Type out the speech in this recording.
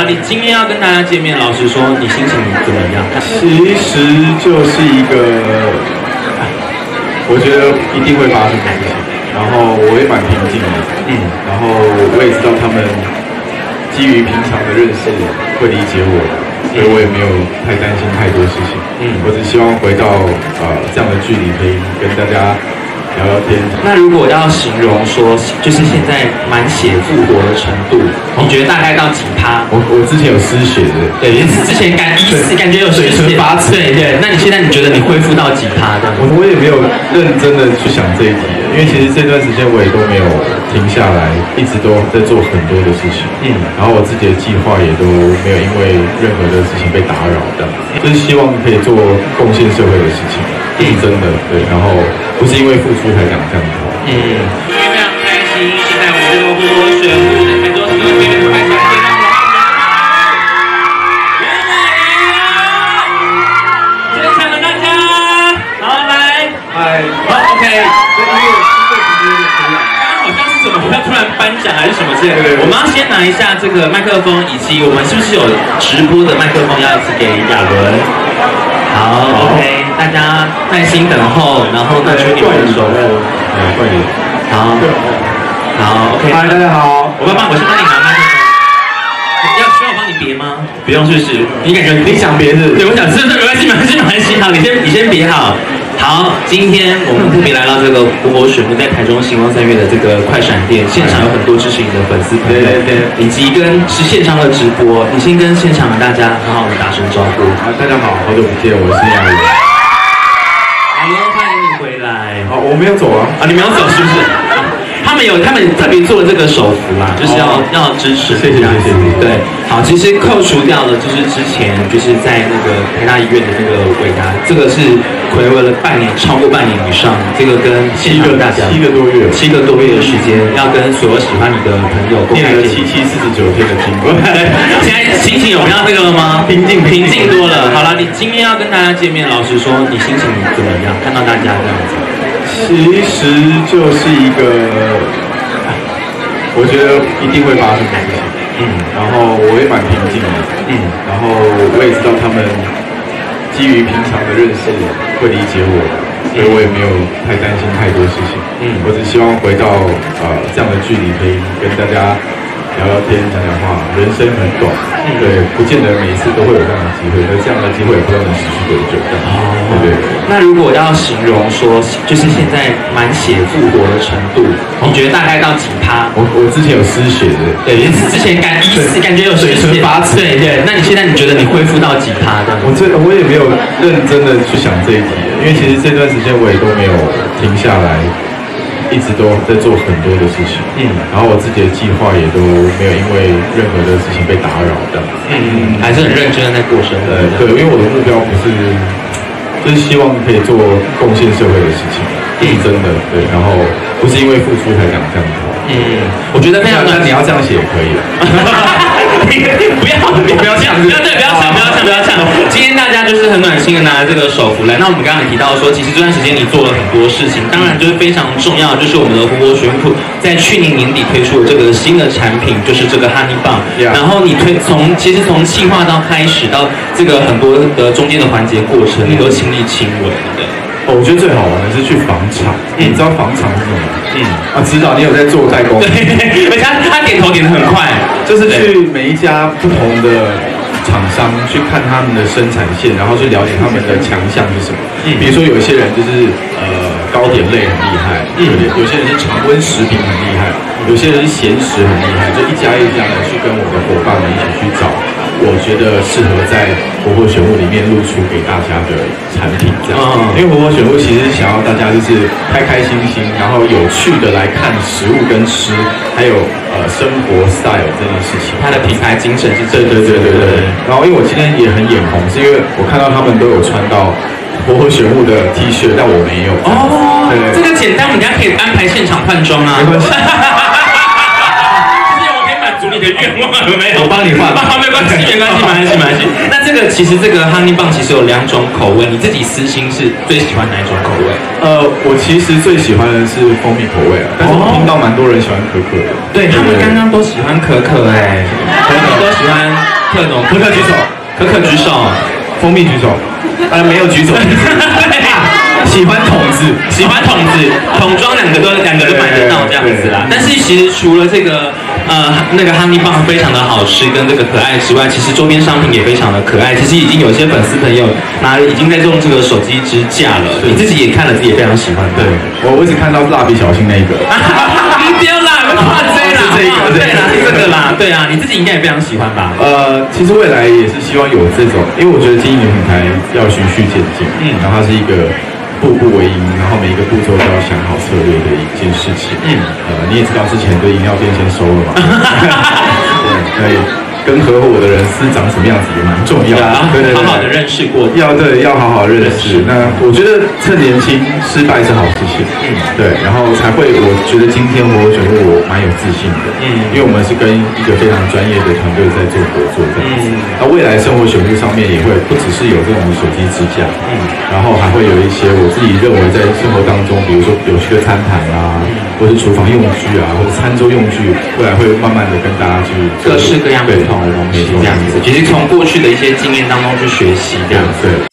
了，你今天要跟大家见面，老实说，你心情怎么样？ 其实就是一个，我觉得一定会发生的事情，然后我也蛮平静的，然后我也知道他们基于平常的认识会理解我，所以我也没有太担心太多事情，我只希望回到这样的距离，可以跟大家聊聊天。 那如果要形容说，就是现在满血复活的程度，你觉得大概到几趴？ 我之前有失血的， 对，之前感觉有水唇发紫， 对。那你现在你觉得你恢复到几趴的？ 我也没有认真的去想这一题，因为其实这段时间我也都没有停下来，一直都在做很多的事情，然后我自己的计划也都没有因为任何的事情被打扰的，就是希望可以做贡献社会的事情，真的对，然后不是因为付出才讲这样子。 今天非常开心，现在我们这个湖泊水务的台中市这边的拍摄见到现场的大家，好来，好 OK， 刚刚好像是什么要突然颁奖还是什么之类的，我们要先拿一下这个麦克风，以及我们是不是有直播的麦克风要一起给亚伦？好 OK。大家耐心等候，然后拿出你们的手势。 快点。 好 ，OK。 嗨，大家好。 我先帮你拿麦克风。需要我帮你别吗？不用，是不是？你感觉你想别是？ 对，我想是没关系。好，你先别好。好，今天我们特别来到这个湖泊水木在台中星光三月的这个快闪店，现场有很多支持你的粉丝朋友，对，以及是线上的直播。你先跟现场的大家好好的打声招呼。 大家好，好久不见，我是亚伦。 欢迎你回来。 好，我没有走啊。 你没有走是不是？他们特别做了这个手幅啦，就是要支持。 谢谢。 对，好，其实扣除掉了，就是之前就是在那个台大医院的那个尾牙，这个是睽违了超过半年以上，这个跟现场大家 7个多月的时间，要跟所有喜欢你的朋友念了7749天的经文。 现在心情有比较那个了吗？平静多了。好了，你今天要跟大家见面，老实说，你心情怎么样？看到大家这样子。 其实就是一个，我觉得一定会发生的事情，然后我也蛮平静的，然后我也知道他们基于平常的认识会理解我，所以我也没有太担心太多事情，我只希望回到这样的距离，可以跟大家聊聊天、讲讲话。人生很短，对，不见得每一次都会有这样的机会，而这样的机会也不知道能持续多久。对。 那如果要形容说，就是现在满血复活的程度，你觉得大概到几趴？ 我之前有失血的， 对，之前感觉有水唇发紫，对。那你现在你觉得你恢复到几趴的？ 我也没有认真的去想这一题，因为其实这段时间我也都没有停下来。一直都在做很多的事情，然后我自己的计划也都没有因为任何的事情被打扰的， 还是很认真的在过生活。 对，因为我的目标不是，就是希望可以做贡献社会的事情，真的对，然后不是因为付出才讲这样子。 我觉得非常。 那你要这样写也可以了。 不要抢！今天大家就是很暖心的拿着这个手幅来。那我们刚刚也提到说，其实这段时间你做了很多事情，当然就是非常重要，就是我们的湖泊水库在去年年底推出了这个新的产品，就是这个 Honey 棒。然后你其实从企划到开始到这个很多的中间的环节过程，你都亲力亲为的。 我觉得最好玩的是去房厂，你知道房厂是什么吗？知道，你有在做代工。 对，而且他点头点得很快， 就是去每一家不同的厂商去看他们的生产线，然后去了解他们的强项是什么。比如说有一些人就是糕点类很厉害，有些人是常温食品很厉害，有些人是咸食很厉害，就一家一家的去跟我的伙伴们一起去找我觉得适合在湖泊选物里面露出给大家的产品，这样。因为湖泊选物其实想要大家就是开开心心，然后有趣的来看食物跟吃，还有生活 style 这件事情。 它的品牌精神是对。 然后因为我今天也很眼红，是因为我看到他们都有穿到湖泊选物的 T 恤，但我没有。对， 这个简单，我们等下可以安排现场换装啊。 没关系。 你的愿望有没有？ 我帮你换。 没关系。那其实这个 Honey 棒其实有2种口味，你自己私心是最喜欢哪一种口味？ 我其实最喜欢的是蜂蜜口味啊，但是我听到蛮多人喜欢可可的。 对，他们刚刚都喜欢可可可可都喜欢。 特种， 可可举手， 可可举手， 蜂蜜举手，没有举手。喜欢桶子， 喜欢桶子，桶装两个都买得到这样子啦。但是其实除了这个那个 honey 棒非常的好吃跟这个可爱之外，其实周边商品也非常的可爱。其实已经有些粉丝朋友已经在用这个手机支架了，你自己也看了，自己也非常喜欢。 对，我一直看到蜡笔小新那一个。 不要啦，不怕这啦，对啦，是这个啦，对啊，你自己应该也非常喜欢吧？ 其实未来也是希望有这种，因为我觉得经营品牌要循序渐进，然后它是一个步步为营，然后每一个步骤都要想好策略的一件事情。你也知道之前对饮料店先收了嘛？对，可以。跟合伙的人是长什么样子也蛮重要的， 对，好好的认识过， 要好好认识。那我觉得趁年轻失败是好事情，对，然后才会，我觉得今天我选择我蛮有自信的，因为我们是跟一个非常专业的团队在做合作这样子。那未来生活选物上面也会不只是有这种手机支架，然后还会有一些我自己认为在生活当中，比如说有趣的餐盘啊，或是厨房用具啊，或者餐桌用具，未来会慢慢的跟大家去各式各样不同的东西这样子，其实从过去的一些经验当中去学习这样子。